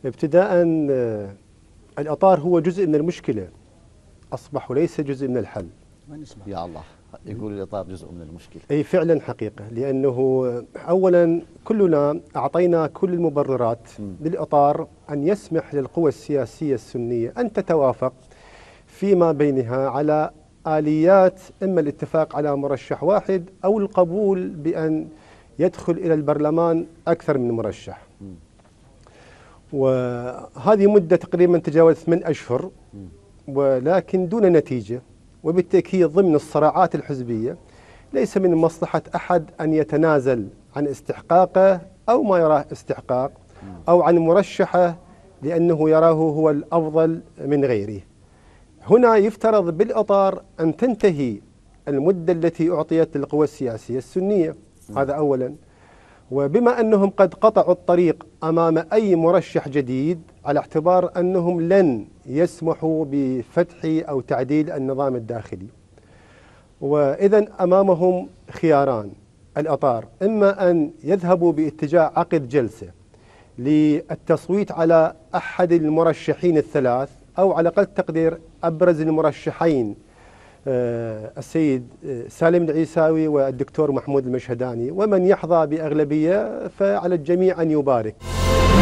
ابتداء الإطار هو جزء من المشكلة، أصبح وليس جزء من الحل. يا الله، يقول الإطار جزء من المشكلة. أي فعلا حقيقة، لأنه أولا كلنا أعطينا كل المبررات للإطار أن يسمح للقوى السياسية السنية أن تتوافق فيما بينها على آليات، إما الاتفاق على مرشح واحد أو القبول بأن يدخل إلى البرلمان أكثر من مرشح. وهذه مدة تقريبا تجاوزت 8 أشهر، ولكن دون نتيجة. وبالتأكيد ضمن الصراعات الحزبية ليس من مصلحة أحد أن يتنازل عن استحقاقه أو ما يراه استحقاق، أو عن مرشحه لأنه يراه هو الأفضل من غيره. هنا يفترض بالإطار أن تنتهي المدة التي أعطيت للقوى السياسية السنية، هذا أولا. وبما أنهم قد قطعوا الطريق أمام أي مرشح جديد على اعتبار أنهم لن يسمحوا بفتح أو تعديل النظام الداخلي، وإذن أمامهم خياران الأطار: إما أن يذهبوا باتجاه عقد جلسة للتصويت على أحد المرشحين الثلاث، أو على أقل تقدير أبرز المرشحين السيد سالم العيساوي والدكتور محمود المشهداني، ومن يحظى بأغلبية فعلى الجميع أن يبارك.